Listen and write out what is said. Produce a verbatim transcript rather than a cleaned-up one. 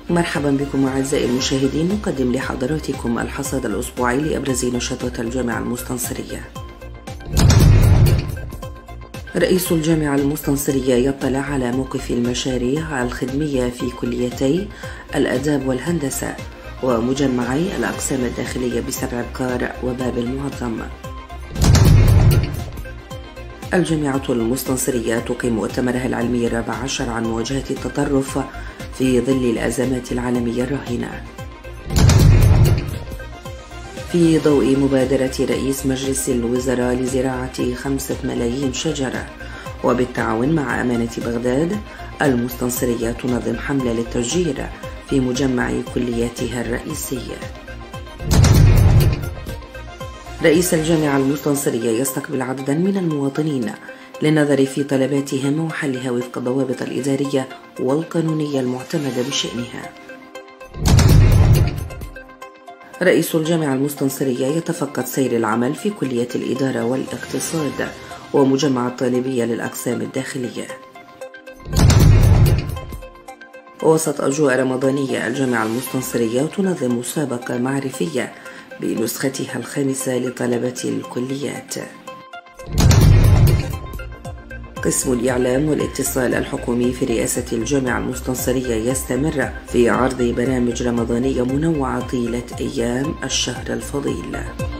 مرحبا بكم أعزائي المشاهدين، نقدم لحضراتكم الحصاد الأسبوعي لأبرز نشاطات الجامعة المستنصرية. رئيس الجامعة المستنصرية يطلع على موقف المشاريع الخدمية في كليتي الآداب والهندسة ومجمعي الأقسام الداخلية بسبع بكار وباب المعظم. الجامعة المستنصرية تقيم مؤتمرها العلمي الرابع عشر عن مواجهة التطرف في ظل الأزمات العالمية الراهنة. في ضوء مبادرة رئيس مجلس الوزراء لزراعة خمسة ملايين شجرة وبالتعاون مع أمانة بغداد، المستنصرية تنظم حملة للتشجير في مجمع كلياتها الرئيسية. رئيس الجامعة المستنصرية يستقبل عددا من المواطنين للنظر في طلباتهم وحلها وفق الضوابط الإدارية والقانونية المعتمدة بشأنها. رئيس الجامعة المستنصرية يتفقد سير العمل في كلية الإدارة والاقتصاد ومجمع الطالبية للأقسام الداخلية. وسط أجواء رمضانية، الجامعة المستنصرية تنظم مسابقة معرفية بنسختها الخامسة لطلبة الكليات. قسم الإعلام والاتصال الحكومي في رئاسة الجامعة المستنصرية يستمر في عرض برامج رمضانية منوعة طيلة أيام الشهر الفضيل.